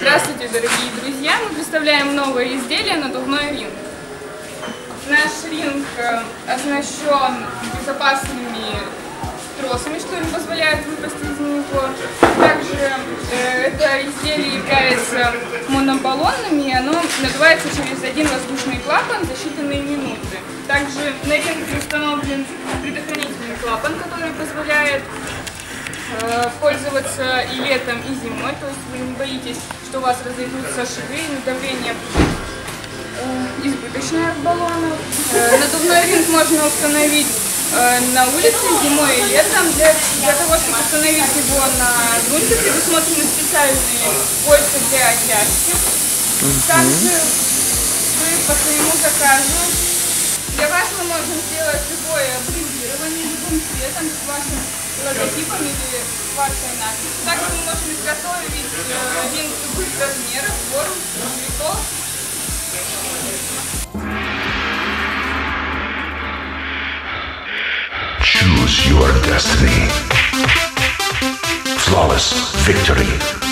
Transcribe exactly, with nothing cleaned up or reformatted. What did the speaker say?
Здравствуйте, дорогие друзья! Мы представляем новое изделие надувной ринг. Наш ринг оснащен безопасными тросами, что не позволяет выпасть из него. Также э, это изделие является монобаллонным, и оно надувается через один воздушный клапан за считанные минуты. Также на ринге установлен предохранительный клапан, который позволяет э, пользоваться и летом, и зимой. То есть вы не боитесь, что у вас разойдутся швы, давление э, избыточное от баллонов. Э, надувной ринг можно установить на улице зимой и летом. Для, для того, чтобы установить его на грунте, предусмотрены специальные кольца для оттяжки. Также вы по своему заказу, для вас мы можем сделать любое брендирование любым цветом с вашим логотипом или с вашей надписью. Также мы можем изготовить ринг любых размеров, форм, цветов. Choose your destiny. Flawless victory.